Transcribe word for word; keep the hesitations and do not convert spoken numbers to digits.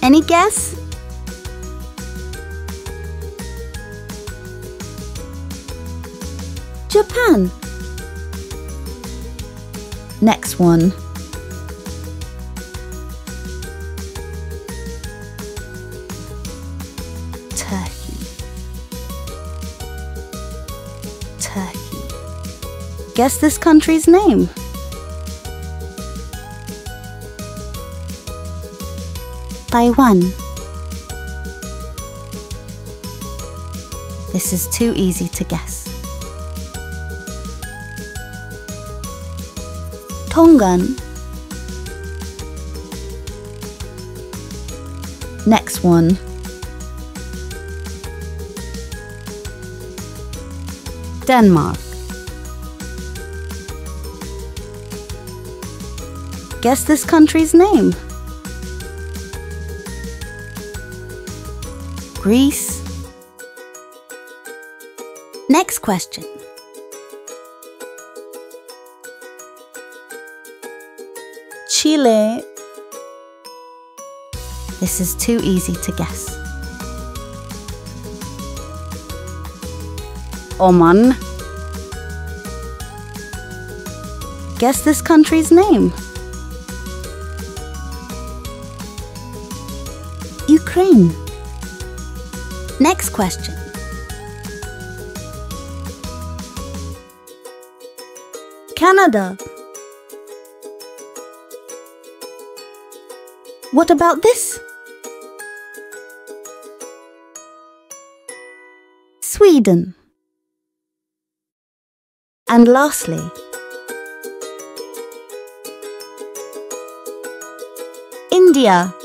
Any guess? Japan. Next one. Turkey. Turkey. Guess this country's name. Taiwan. This is too easy to guess. Tongan. Next one. Denmark. Guess this country's name. Greece. Next question. Chile. This is too easy to guess. Oman. Guess this country's name. Ukraine. Next question. Canada. What about this? Sweden. And lastly, India.